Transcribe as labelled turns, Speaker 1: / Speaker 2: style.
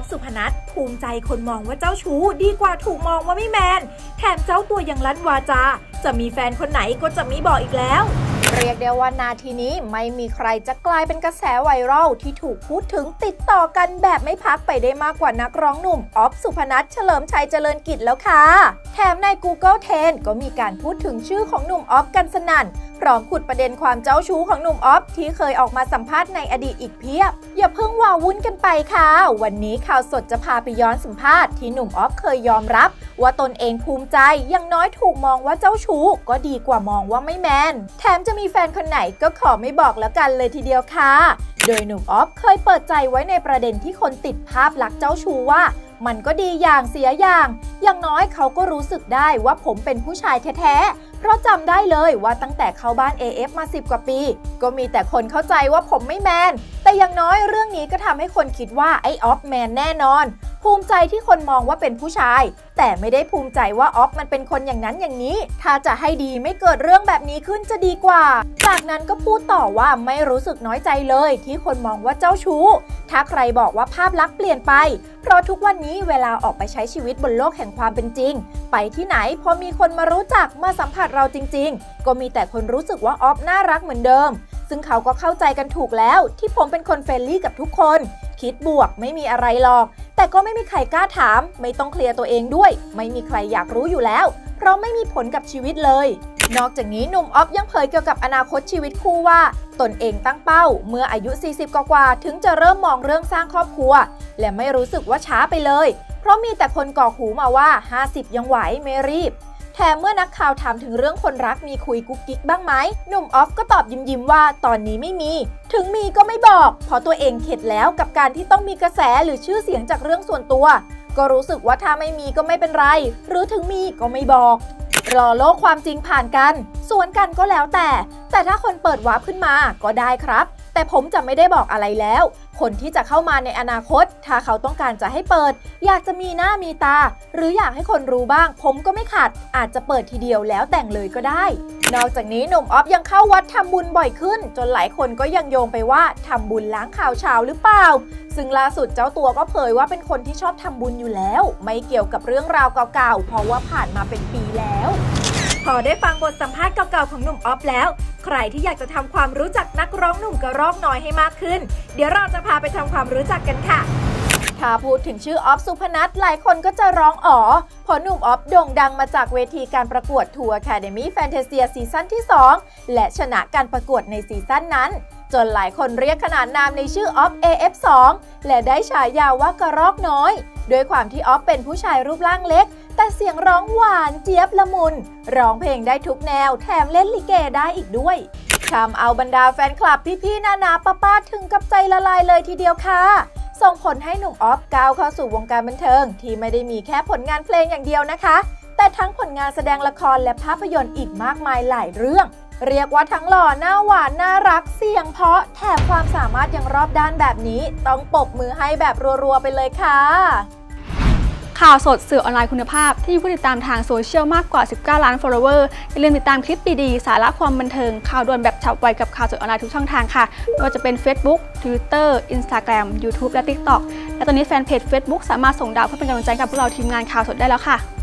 Speaker 1: สุพนัทภูมิใจคนมองว่าเจ้าชู้ดีกว่าถูกมองว่าไม่แมนแถมเจ้าตัวยังลั่นวาจาจะมีแฟนคนไหนก็จะไม่บอกอีกแล้วเรียกได้ว่านาทีนี้ไม่มีใครจะกลายเป็นกระแสไวรัลที่ถูกพูดถึงติดต่อกันแบบไม่พักไปได้มากกว่านักร้องหนุ่มอ๊อฟสุพนัทเฉลิมชัยเจริญกิจแล้วค่ะแถมใน Google Trend ก็มีการพูดถึงชื่อของหนุ่มอ๊อฟกันสนั่นพร้อมขุดประเด็นความเจ้าชู้ของหนุ่มอ๊อฟที่เคยออกมาสัมภาษณ์ในอดีตอีกเพียบอย่าเพิ่งว้าวุ่นกันไปค่ะวันนี้ข่าวสดจะพาไปย้อนสัมภาษณ์ที่หนุ่มอ๊อฟเคยยอมรับว่าตนเองภูมิใจยังน้อยถูกมองว่าเจ้าชู้ก็ดีกว่ามองว่าไม่แมนแถมจะมีแฟนคนไหนก็ขอไม่บอกแล้วกันเลยทีเดียวค่ะโดยหนุ่มอ๊อฟเคยเปิดใจไว้ในประเด็นที่คนติดภาพลักษณ์เจ้าชู้ว่ามันก็ดีอย่างเสียอย่างน้อยเขาก็รู้สึกได้ว่าผมเป็นผู้ชายแท้ๆเพราะจำได้เลยว่าตั้งแต่เข้าบ้าน AF มา10 กว่าปีก็มีแต่คนเข้าใจว่าผมไม่แมนแต่อย่างน้อยเรื่องนี้ก็ทำให้คนคิดว่าไอ้อ๊อฟแมนแน่นอนภูมิใจที่คนมองว่าเป็นผู้ชายแต่ไม่ได้ภูมิใจว่าอ๊อฟมันเป็นคนอย่างนั้นอย่างนี้ถ้าจะให้ดีไม่เกิดเรื่องแบบนี้ขึ้นจะดีกว่าจากนั้นก็พูดต่อว่าไม่รู้สึกน้อยใจเลยที่คนมองว่าเจ้าชู้ถ้าใครบอกว่าภาพลักษณ์เปลี่ยนไปเพราะทุกวันนี้เวลาออกไปใช้ชีวิตบนโลกแห่งความเป็นจริงไปที่ไหนพอมีคนมารู้จักมาสัมผัสเราจริงๆก็มีแต่คนรู้สึกว่าอ๊อฟน่ารักเหมือนเดิมซึ่งเขาก็เข้าใจกันถูกแล้วที่ผมเป็นคนเฟรนลี่กับทุกคนคิดบวกไม่มีอะไรหรอกแต่ก็ไม่มีใครกล้าถามไม่ต้องเคลียร์ตัวเองด้วยไม่มีใครอยากรู้อยู่แล้วเพราะไม่มีผลกับชีวิตเลยนอกจากนี้หนุ่มอ๊อฟยังเผยเกี่ยวกับอนาคตชีวิตคู่ว่าตนเองตั้งเป้าเมื่ออายุ40กว่าถึงจะเริ่มมองเรื่องสร้างครอบครัวและไม่รู้สึกว่าช้าไปเลยเพราะมีแต่คนก่อหูมาว่า50ยังไหวไม่รีบแถมเมื่อนักข่าวถามถึงเรื่องคนรักมีคุยกุ๊กกิ๊กบ้างไหมหนุ่มอ๊อฟก็ตอบยิ้มว่าตอนนี้ไม่มีถึงมีก็ไม่บอกเพราะตัวเองเข็ดแล้วกับการที่ต้องมีกระแสหรือชื่อเสียงจากเรื่องส่วนตัวก็รู้สึกว่าถ้าไม่มีก็ไม่เป็นไรหรือถึงมีก็ไม่บอกรอโลกความจริงผ่านกันสวนกันก็แล้วแต่ถ้าคนเปิดวาร์ปขึ้นมาก็ได้ครับแต่ผมจะไม่ได้บอกอะไรแล้วคนที่จะเข้ามาในอนาคตถ้าเขาต้องการจะให้เปิดอยากจะมีหน้ามีตาหรืออยากให้คนรู้บ้างผมก็ไม่ขัดอาจจะเปิดทีเดียวแล้วแต่งเลยก็ได้นอกจากนี้หนุ่มอ๊อฟยังเข้าวัดทำบุญบ่อยขึ้นจนหลายคนก็ยังโยงไปว่าทำบุญล้างข่าวเช้าหรือเปล่าซึ่งล่าสุดเจ้าตัวก็เผยว่าเป็นคนที่ชอบทำบุญอยู่แล้วไม่เกี่ยวกับเรื่องราวเก่าๆเพราะว่าผ่านมาเป็นปีแล้วพอได้ฟังบทสัมภาษณ์เก่าๆของหนุ่มอ๊อฟแล้วใครที่อยากจะทำความรู้จักนักร้องหนุ่มกระรอกน้อยให้มากขึ้นเดี๋ยวเราจะพาไปทำความรู้จักกันค่ะถ้าพูดถึงชื่ออ๊อฟสุพนัทหลายคนก็จะร้องอ๋อเพราะหนุ่มอ๊อฟโด่งดังมาจากเวทีการประกวดทัวร์ Academy Fantasia ซีซั่นที่ 2และชนะการประกวดในซีซั่นนั้นจนหลายคนเรียกขนานนามในชื่ออ๊อฟ AF2 และได้ฉายาว่ากระรอกน้อยด้วยความที่อ๊อฟเป็นผู้ชายรูปร่างเล็กแต่เสียงร้องหวานเจี๊ยบละมุนร้องเพลงได้ทุกแนวแถมเล่นลิเกได้อีกด้วยทำเอาบรรดาแฟนคลับพี่ๆนาป้าถึงกับใจละลายเลยทีเดียวค่ะส่งผลให้หนุ่มอ๊อฟก้าวเข้าสู่วงการบันเทิงที่ไม่ได้มีแค่ผลงานเพลงอย่างเดียวนะคะแต่ทั้งผลงานแสดงละครและภาพยนตร์อีกมากมายหลายเรื่องเรียกว่าทั้งหล่อหน้าหวานน่ารักเสียงเพราะแถมความสามารถยังรอบด้านแบบนี้ต้องปรบมือให้แบบรัวๆไปเลยค่ะ
Speaker 2: ข่าวสดสื่อออนไลน์คุณภาพที่มีผู้ติดตามทางโซเชียลมากกว่า19 ล้าน follower อย่าลืมติดตามคลิปดีๆสาระความบันเทิงข่าวด่วนแบบฉับไวกับข่าวสดออนไลน์ทุกช่องทางค่ะไม่ว่าจะเป็น Facebook Twitter Instagram YouTube และ TikTok และตอนนี้แฟนเพจ Facebook สามารถส่งดาวเพื่อเป็นกำลังใจกับพวกเราทีมงานข่าวสดได้แล้วค่ะ